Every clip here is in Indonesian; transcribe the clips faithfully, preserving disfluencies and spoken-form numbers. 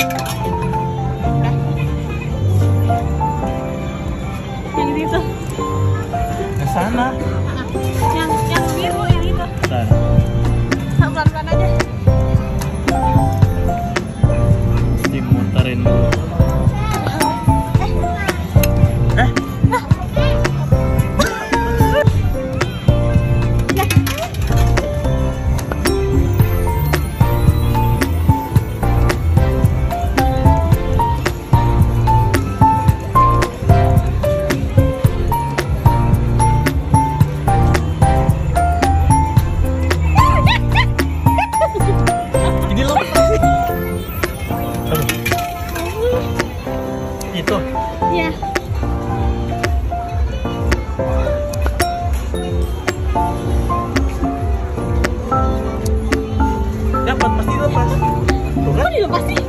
Yang itu. Ke sana. Yang yang biru yang itu. Sana. Pelan-pelan aja. Dimuterin dulu. Eh. Ini lo itu. Iya. Dapat pasti lepas. Tuh kan? Kok dilepas sih?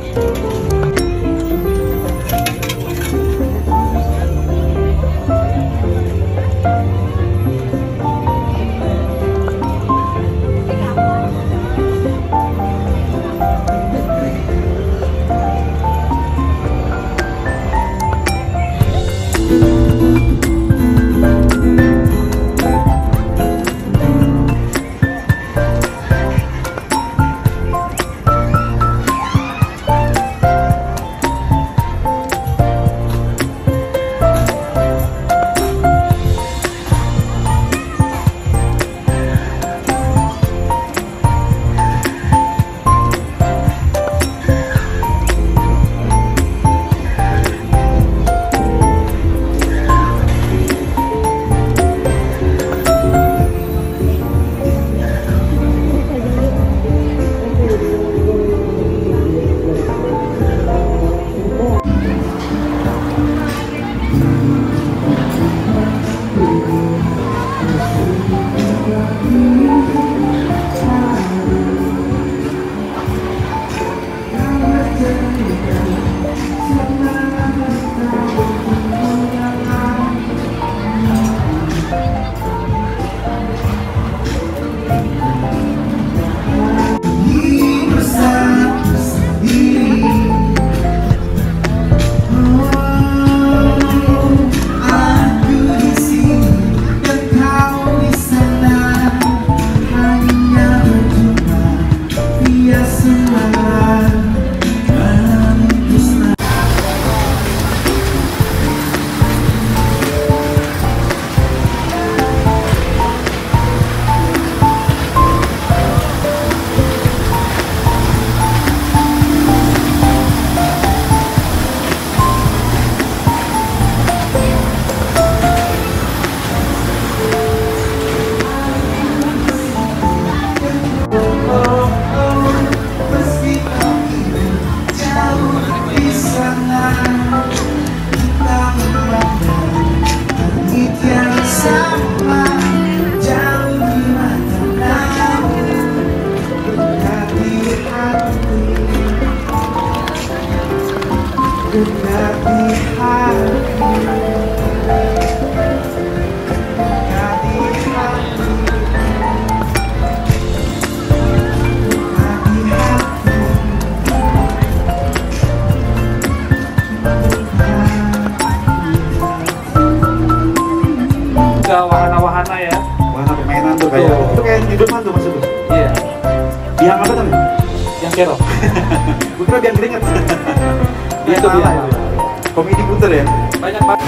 Wahana-wahana ya. Wahana permainan tuh kayak itu kayak di depan tuh maksudnya. Iya. Biang apa namanya? Yang kerok. Gue kira biang keringet. Iya itu biang. Komedi puter ya. Banyak banget.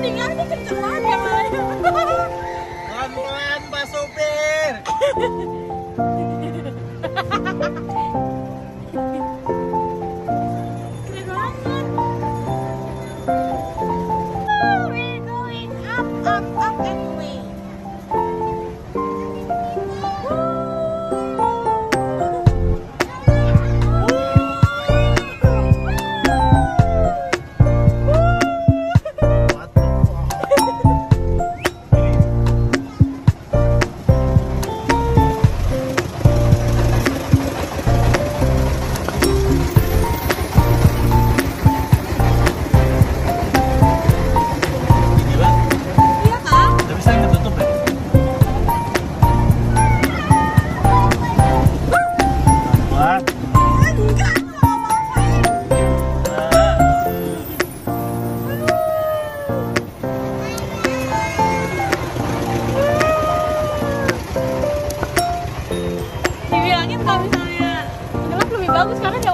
tinggal ini kenceng banget yang lain. Pelan-pelan Pak Sopir. Keren banget. Oh, we're going up, up, up anyway. Iya kan? Udah bisa ditutup ya? Pelan. Enggak, nggak apa-apa. Dibilangin kalau misalnya gelap lebih bagus karena nggak